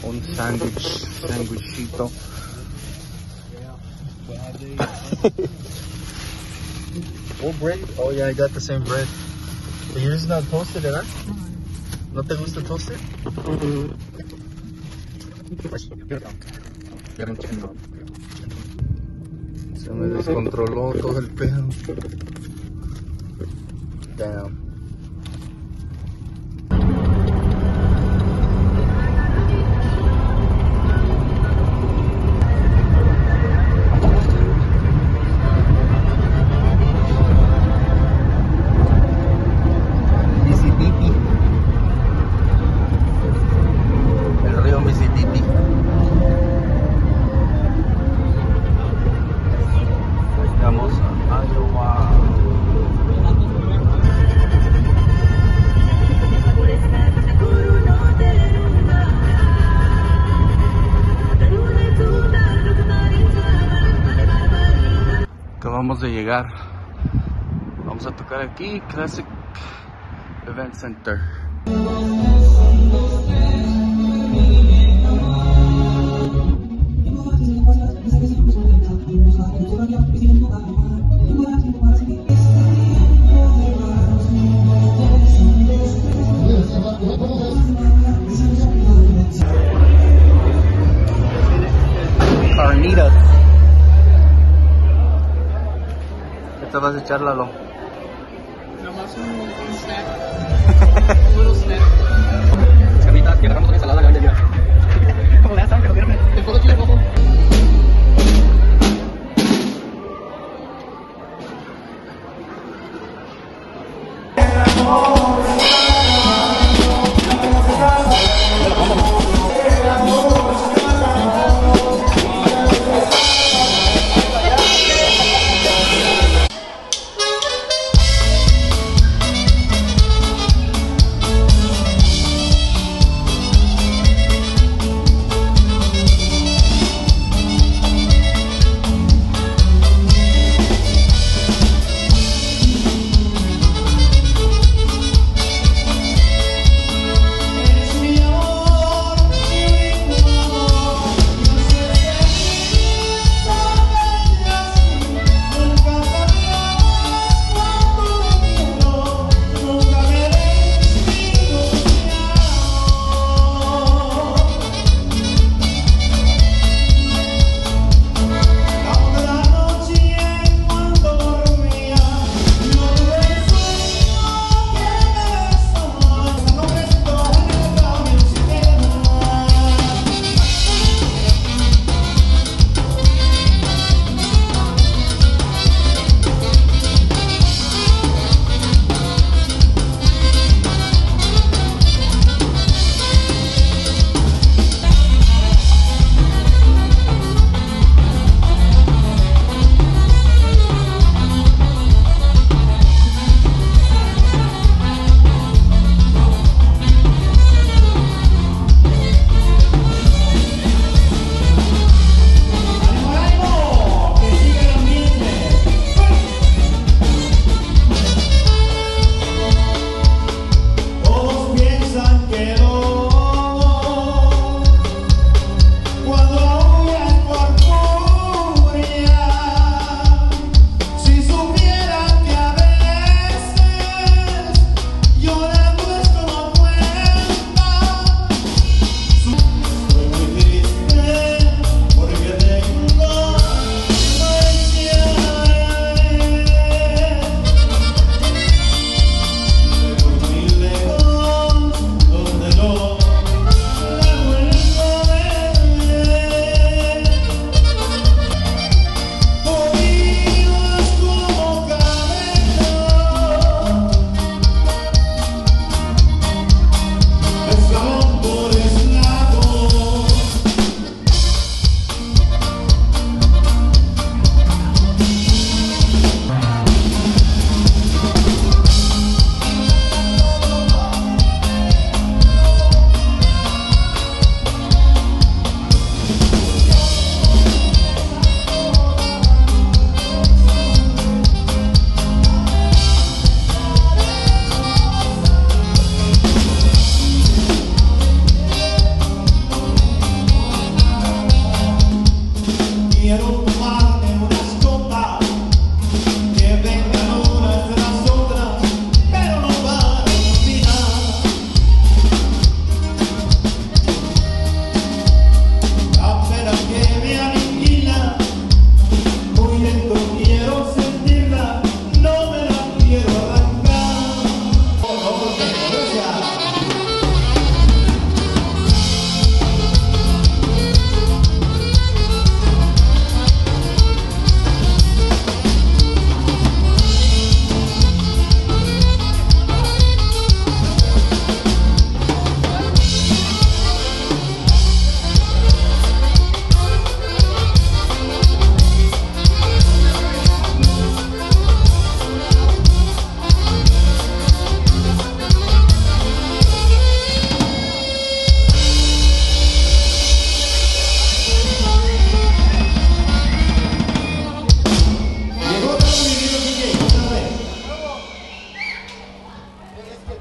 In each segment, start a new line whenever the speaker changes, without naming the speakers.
un sándwichito. What bread? Oh yeah, I got the same bread. But yours is not toasted, ¿verdad? ¿No te gusta toasted? Se me descontroló todo el pedo. Damn. Acabamos de llegar. Vamos a tocar aquí, Classic Event Center. Carnitas. ¿Qué te vas a echar, Lalo?
Nomás un snack. Un little snack.
Carnitas, que agarramos una ensalada grande, mira. Como de asa, que lo vieron.
¿Te puedo echar rojo?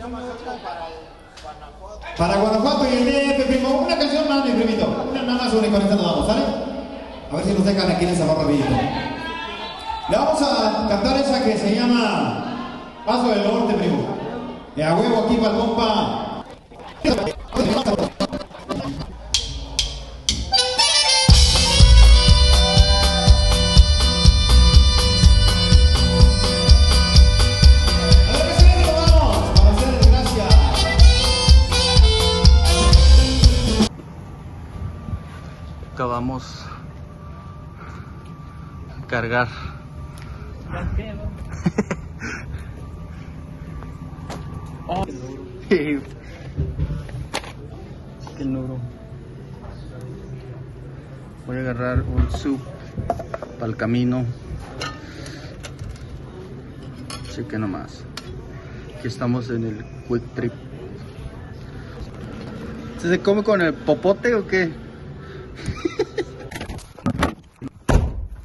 Para Guanajuato y el DF, primo. Una canción más, mi primito. Una nada más, una y con esta nos vamos, ¿sale? A ver si nos dejan aquí en el sabor rapidito. Le vamos a cantar esa que se llama Paso del Norte, primo. A huevo aquí para el compa.
Acabamos de cargar. Oh. Qué duro. Voy a agarrar un soup para el camino. Cheque nomás. Aquí estamos en el Quick Trip. ¿Se come con el popote o qué?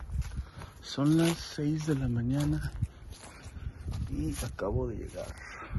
Son las 6 de la mañana y acabo de llegar.